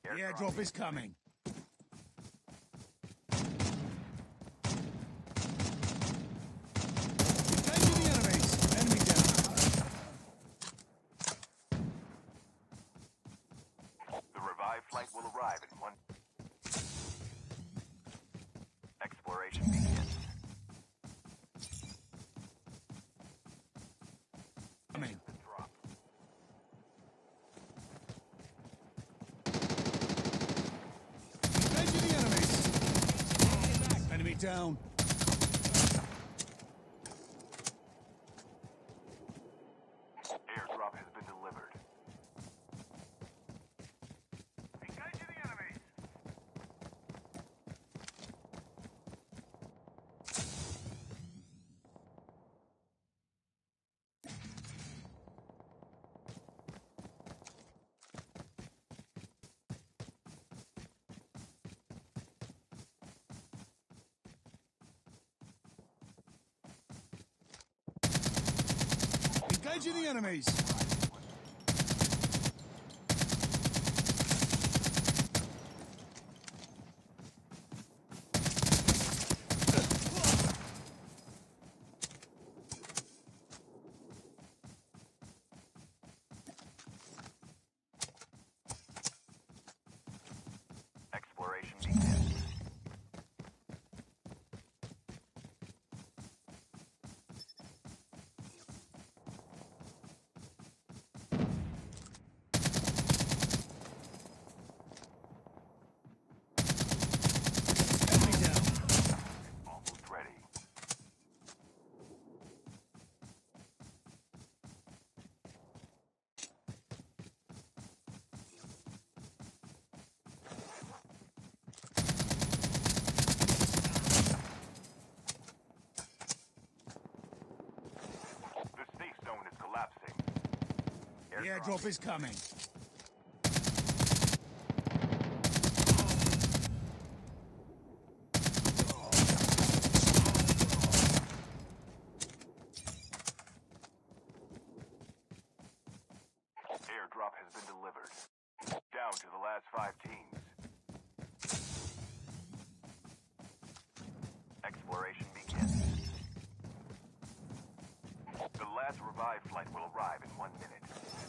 The airdrop is coming. Engaging the enemies. Enemy down. The revived flight will arrive in one. Exploration begins. Coming. The drop. Engaging the enemies. Enemy down. Airdrop has been delivered. Engaging the enemies. Engaging the enemies. Exploration begins. Enemy down. Almost ready. The safe zone is collapsing. The airdrop is coming. Airdrop has been delivered. Down to the last 5 teams. Exploration begins. The last revived flight will arrive in 1 minute.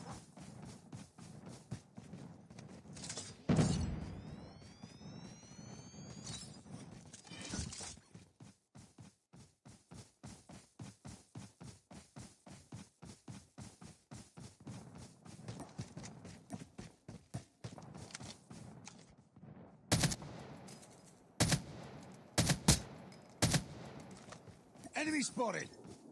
Enemy spotted.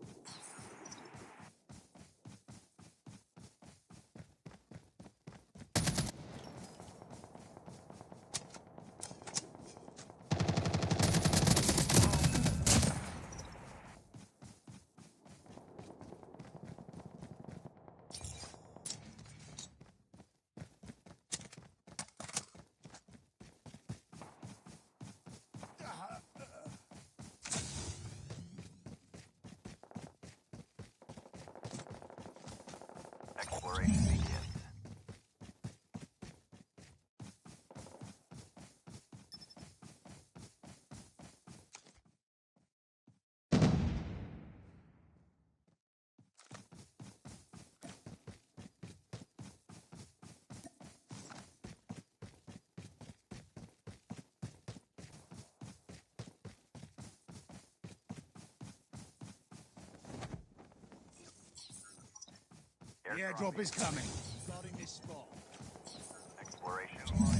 Exploration begins. The airdrop is coming. Starting this spot. Exploration.